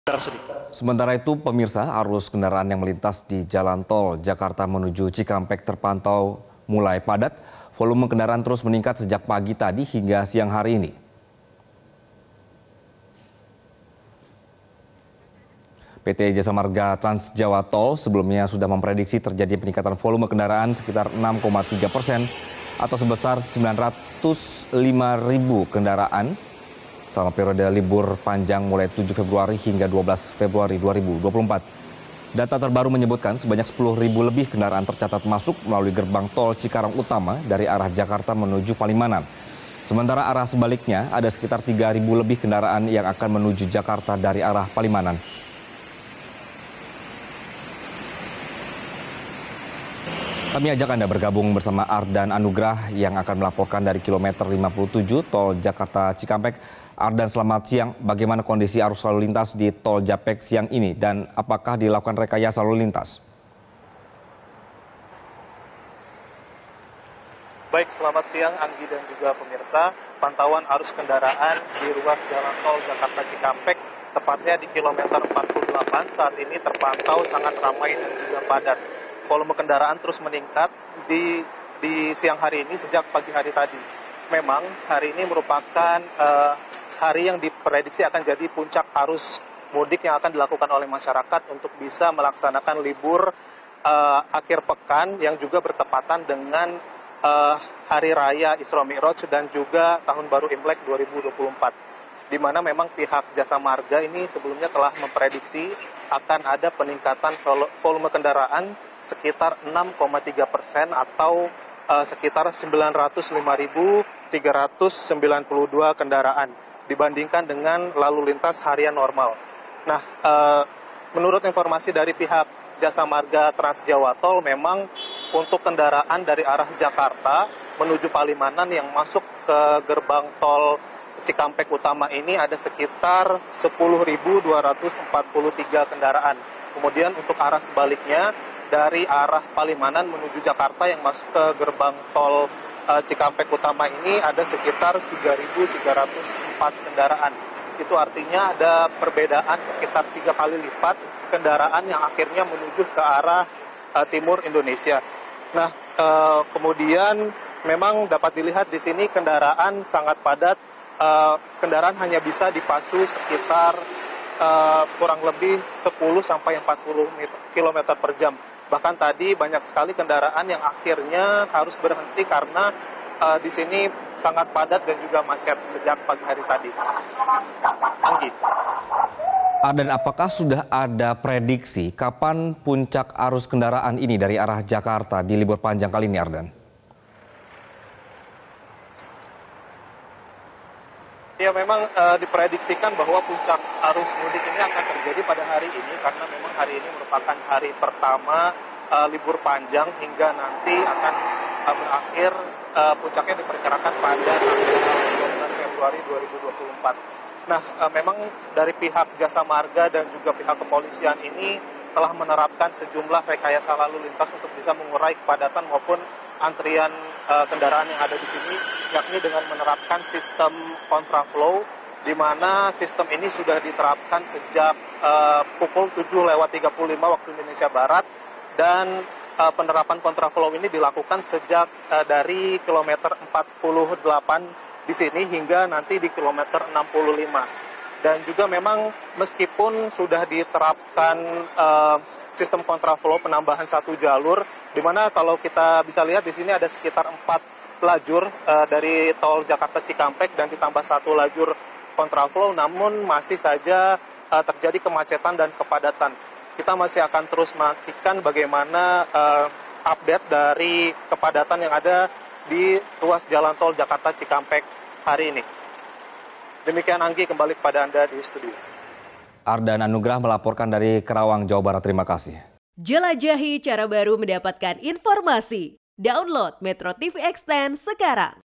Sementara itu, pemirsa, arus kendaraan yang melintas di Jalan Tol Jakarta menuju Cikampek terpantau mulai padat. Volume kendaraan terus meningkat sejak pagi tadi hingga siang hari ini. PT Jasa Marga Trans Jawa Tol sebelumnya sudah memprediksi terjadi peningkatan volume kendaraan sekitar 6,3% atau sebesar 905.000 kendaraan selama periode libur panjang mulai 7 Februari hingga 12 Februari 2024. Data terbaru menyebutkan sebanyak 10.000 lebih kendaraan tercatat masuk melalui gerbang tol Cikarang Utama dari arah Jakarta menuju Palimanan. Sementara arah sebaliknya ada sekitar 3.000 lebih kendaraan yang akan menuju Jakarta dari arah Palimanan. Kami ajak Anda bergabung bersama Ardan Anugrah yang akan melaporkan dari kilometer 57 tol Jakarta Cikampek. Ardan, selamat siang. Bagaimana kondisi arus lalu lintas di tol Japek siang ini dan apakah dilakukan rekayasa lalu lintas? Baik, selamat siang Anggi dan juga pemirsa. Pantauan arus kendaraan di ruas jalan tol Jakarta Cikampek, tepatnya di kilometer 48 saat ini terpantau sangat ramai dan juga padat. Volume kendaraan terus meningkat di siang hari ini sejak pagi hari tadi. Memang hari ini merupakan hari yang diprediksi akan jadi puncak arus mudik yang akan dilakukan oleh masyarakat untuk bisa melaksanakan libur akhir pekan yang juga bertepatan dengan Hari Raya Isra Mi'raj dan juga Tahun Baru Imlek 2024. Di mana memang pihak Jasa Marga ini sebelumnya telah memprediksi akan ada peningkatan volume kendaraan sekitar 6,3% atau sekitar 905.392 kendaraan dibandingkan dengan lalu lintas harian normal. Nah, menurut informasi dari pihak Jasa Marga Trans Jawa Tol, memang untuk kendaraan dari arah Jakarta menuju Palimanan yang masuk ke gerbang tol Cikampek Utama ini ada sekitar 10.243 kendaraan. Kemudian untuk arah sebaliknya dari arah Palimanan menuju Jakarta yang masuk ke gerbang tol Cikampek Utama ini ada sekitar 3.304 kendaraan. Itu artinya ada perbedaan sekitar 3 kali lipat kendaraan yang akhirnya menuju ke arah timur Indonesia. Nah, kemudian memang dapat dilihat di sini kendaraan sangat padat. Kendaraan hanya bisa dipacu sekitar kurang lebih 10 sampai 40 km per jam. Bahkan tadi banyak sekali kendaraan yang akhirnya harus berhenti karena di sini sangat padat dan juga macet sejak pagi hari tadi. Anggi. Dan apakah sudah ada prediksi kapan puncak arus kendaraan ini dari arah Jakarta di libur panjang kali ini, Ardan? Ya, memang diprediksikan bahwa puncak arus mudik ini akan terjadi pada hari ini karena memang hari ini merupakan hari pertama libur panjang hingga nanti akan berakhir puncaknya diperkirakan pada tanggal 12 Februari 2024. Nah, memang dari pihak Jasa Marga dan juga pihak kepolisian ini telah menerapkan sejumlah rekayasa lalu lintas untuk bisa mengurai kepadatan maupun antrian kendaraan yang ada di sini, yakni dengan menerapkan sistem kontraflow, di mana sistem ini sudah diterapkan sejak pukul 7:35 waktu Indonesia Barat, dan penerapan kontraflow ini dilakukan sejak dari kilometer 48 di sini hingga nanti di kilometer 65. Dan juga memang meskipun sudah diterapkan sistem kontraflow penambahan satu jalur, di mana kalau kita bisa lihat di sini ada sekitar 4 lajur dari tol Jakarta Cikampek dan ditambah satu lajur kontraflow, namun masih saja terjadi kemacetan dan kepadatan. Kita masih akan terus menantikan bagaimana update dari kepadatan yang ada di ruas jalan tol Jakarta Cikampek hari ini. Demikian Anggi, kembali kepada Anda di studio. Ardan Anugrah melaporkan dari Kerawang, Jawa Barat. Terima kasih. Jelajahi cara baru mendapatkan informasi. Download Metro TV Extend sekarang.